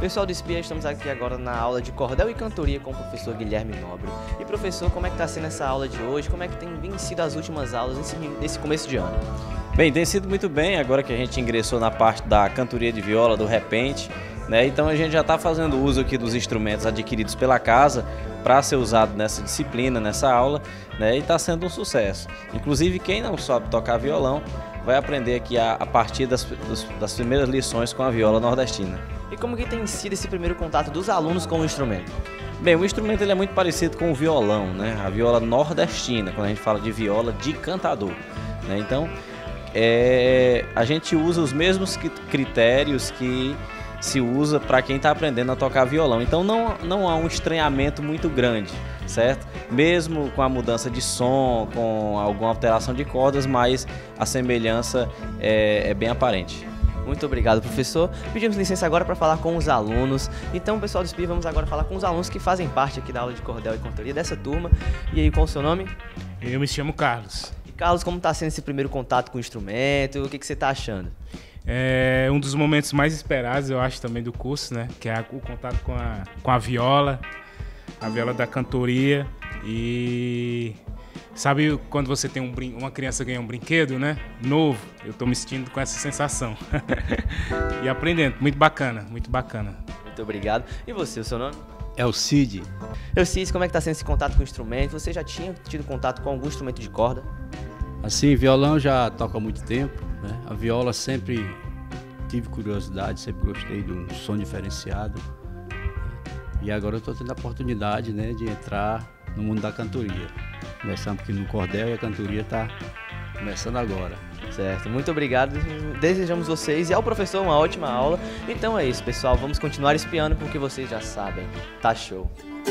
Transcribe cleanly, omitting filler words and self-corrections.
Pessoal do Espia, estamos aqui agora na aula de cordel e cantoria com o professor Guilherme Nobre. E professor, como é que está sendo essa aula de hoje? Como é que tem sido as últimas aulas nesse começo de ano? Bem, tem sido muito bem agora que a gente ingressou na parte da cantoria de viola, do repente, né? Então a gente já está fazendo uso aqui dos instrumentos adquiridos pela casa para ser usado nessa disciplina, nessa aula, né? E está sendo um sucesso. Inclusive quem não sabe tocar violão vai aprender aqui a partir das primeiras lições com a viola nordestina. E como que tem sido esse primeiro contato dos alunos com o instrumento? Bem, o instrumento ele é muito parecido com o violão, né? A viola nordestina, quando a gente fala de viola de cantador, né? Então, a gente usa os mesmos critérios que se usa para quem está aprendendo a tocar violão. Então não há um estranhamento muito grande, certo? Mesmo com a mudança de som, com alguma alteração de cordas, mas a semelhança é bem aparente. Muito obrigado, professor. Pedimos licença agora para falar com os alunos. Então, pessoal do Espia, vamos agora falar com os alunos que fazem parte aqui da aula de cordel e cantoria dessa turma. E aí, qual é o seu nome? Eu me chamo Carlos. E Carlos, como está sendo esse primeiro contato com o instrumento? O que você está achando? É um dos momentos mais esperados, eu acho, também do curso, né? Que é o contato com a viola da cantoria. E sabe quando você tem uma criança ganha um brinquedo, né? Novo, eu tô me sentindo com essa sensação. E aprendendo, muito bacana, muito bacana. Muito obrigado. E você, o seu nome? É o Cid. Cid, como é que está sendo esse contato com o instrumento? Você já tinha tido contato com algum instrumento de corda? Assim, violão já toco há muito tempo, né? A viola sempre tive curiosidade, sempre gostei de um som diferenciado. E agora eu estou tendo a oportunidade, né, de entrar no mundo da cantoria. Começamos aqui no cordel e a cantoria está começando agora. Certo, muito obrigado. Desejamos vocês e ao professor uma ótima aula. Então é isso, pessoal. Vamos continuar espiando porque vocês já sabem. Tá show.